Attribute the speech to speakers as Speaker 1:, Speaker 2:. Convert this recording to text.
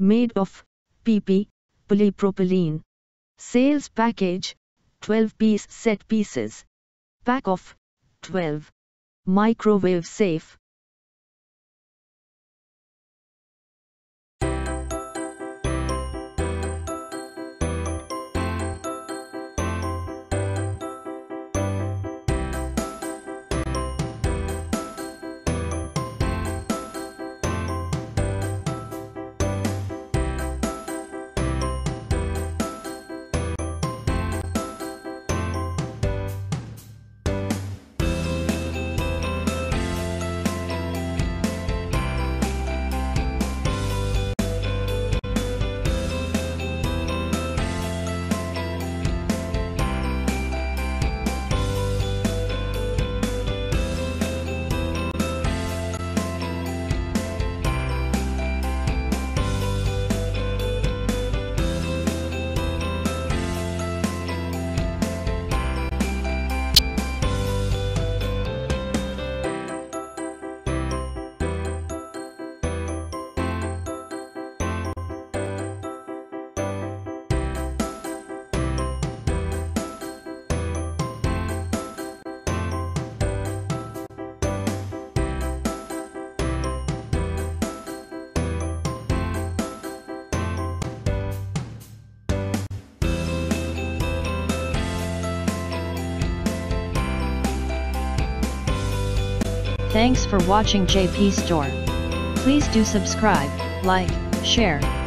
Speaker 1: made of PP, polypropylene. Sales package, 12-piece set pieces. Pack of 12. Microwave safe.
Speaker 2: Thanks for watching JP Store. Please do subscribe, like, share,